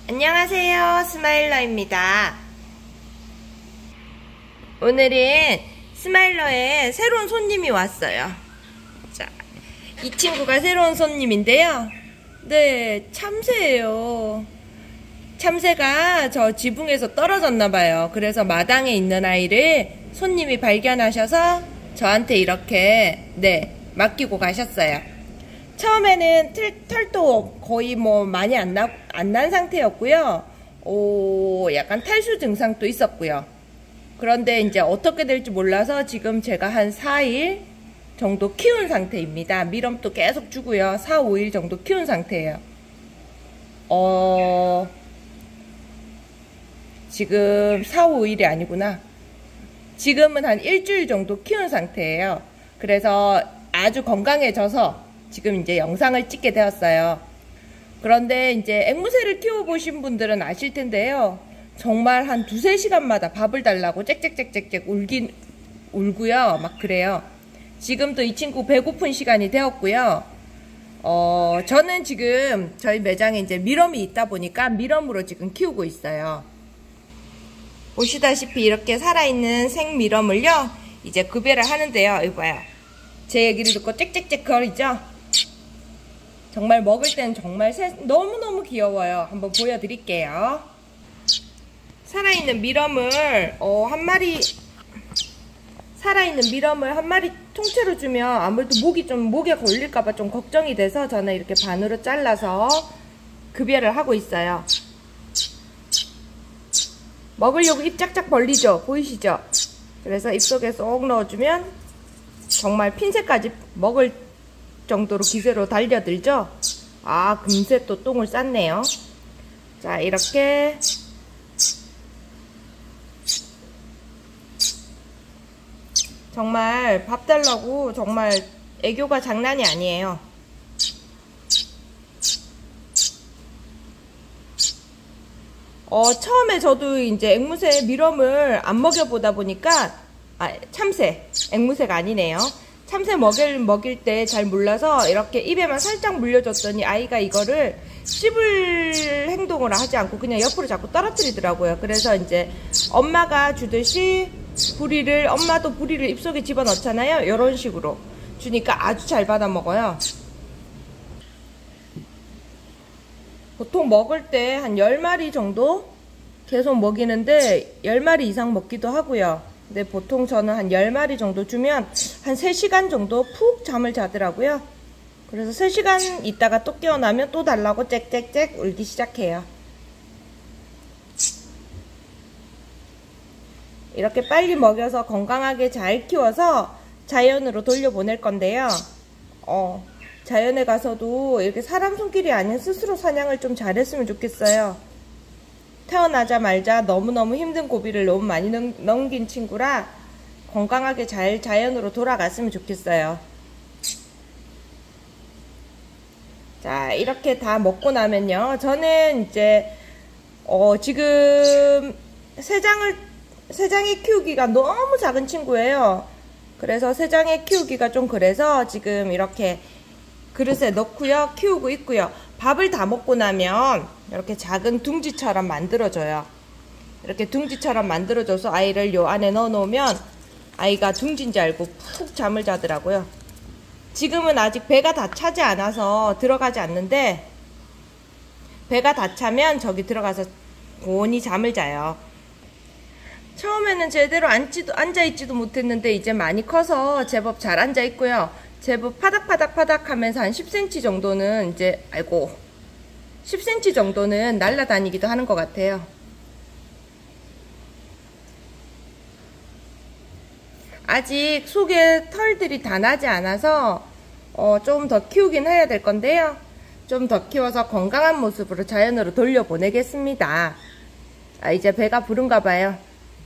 안녕하세요, 스마일러입니다. 오늘은 스마일러에 새로운 손님이 왔어요. 자, 이 친구가 새로운 손님인데요. 네, 참새예요. 참새가 저 지붕에서 떨어졌나봐요. 그래서 마당에 있는 아이를 손님이 발견하셔서 저한테 이렇게 맡기고 가셨어요. 처음에는 털도 거의 많이 안 난 상태였고요. 약간 탈수 증상도 있었고요. 그런데 이제 어떻게 될지 몰라서 지금 제가 한 4일 정도 키운 상태입니다. 미럼도 계속 주고요. 4, 5일 정도 키운 상태예요. 지금 4, 5일이 아니구나. 지금은 한 일주일 정도 키운 상태예요. 그래서 아주 건강해져서 지금 이제 영상을 찍게 되었어요. 그런데 이제 앵무새를 키워보신 분들은 아실 텐데요. 정말 한 2~3시간마다 밥을 달라고 짹짹짹짹짹 울고요. 막 그래요. 지금도 이 친구 배고픈 시간이 되었고요. 저는 지금 저희 매장에 이제 미럼이 있다 보니까 미럼으로 지금 키우고 있어요. 보시다시피 이렇게 살아있는 생미럼을요, 이제 급여를 하는데요. 이봐요. 제 얘기를 듣고 짹짹짹 거리죠? 정말 먹을 때는 정말 너무너무 귀여워요. 한번 보여드릴게요. 살아있는 미럼을 한 마리 통째로 주면 아무래도 목에 걸릴까봐 좀 걱정이 돼서 저는 이렇게 반으로 잘라서 급여를 하고 있어요. 먹으려고 입 짝짝 벌리죠? 보이시죠? 그래서 입속에 쏙 넣어주면 정말 핀새까지 먹을 정도로 기세로 달려들죠? 금세 또 똥을 쌌네요. 자, 이렇게 정말 밥 달라고 정말 애교가 장난이 아니에요. 처음에 저도 이제 앵무새 미럼을 안 먹여보다 보니까 참새, 앵무새가 아니네요. 참새 먹일 때 잘 몰라서 이렇게 입에만 살짝 물려줬더니 아이가 이거를 씹을 행동을 하지 않고 그냥 옆으로 자꾸 떨어뜨리더라고요. 그래서 이제 엄마가 주듯이 엄마도 부리를 입속에 집어넣잖아요. 이런 식으로 주니까 아주 잘 받아 먹어요. 보통 먹을 때 한 10마리 정도 계속 먹이는데 10마리 이상 먹기도 하고요. 근데 보통 저는 한 10마리 정도 주면 한 3시간 정도 푹 잠을 자더라고요. 그래서 3시간 있다가 또 깨어나면 또 달라고 짹짹짹 울기 시작해요. 이렇게 빨리 먹여서 건강하게 잘 키워서 자연으로 돌려보낼 건데요. 자연에 가서도 이렇게 사람 손길이 아닌 스스로 사냥을 좀 잘했으면 좋겠어요. 태어나자마자 너무너무 힘든 고비를 너무 많이 넘긴 친구라 건강하게 잘 자연으로 돌아갔으면 좋겠어요. 자, 이렇게 다 먹고 나면요. 저는 이제 지금 새장이 키우기가 너무 작은 친구예요. 그래서 새장이 키우기가 좀 그래서 지금 이렇게 그릇에 넣고요. 키우고 있고요. 밥을 다 먹고 나면 이렇게 작은 둥지처럼 만들어줘요. 이렇게 둥지처럼 만들어줘서 아이를 요 안에 넣어놓으면 아이가 둥지인지 알고 푹 잠을 자더라고요. 지금은 아직 배가 다 차지 않아서 들어가지 않는데 배가 다 차면 저기 들어가서 고온히 잠을 자요. 처음에는 제대로 앉아있지도 못했는데 이제 많이 커서 제법 잘 앉아있고요. 제법 파닥파닥 하면서 한 10cm 정도는 이제 10cm 정도는 날아다니기도 하는 것 같아요. 아직 속에 털들이 다 나지 않아서 좀 더 키우긴 해야 될 건데요. 좀 더 키워서 건강한 모습으로 자연으로 돌려보내겠습니다. 이제 배가 부른가 봐요.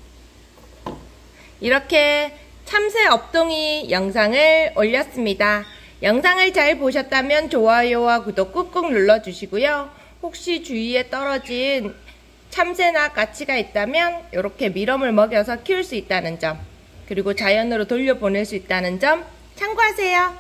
이렇게 참새 업동이 영상을 올렸습니다. 영상을 잘 보셨다면 좋아요와 구독 꾹꾹 눌러주시고요. 혹시 주위에 떨어진 참새나 까치가 있다면 이렇게 미럼을 먹여서 키울 수 있다는 점, 그리고 자연으로 돌려보낼 수 있다는 점 참고하세요.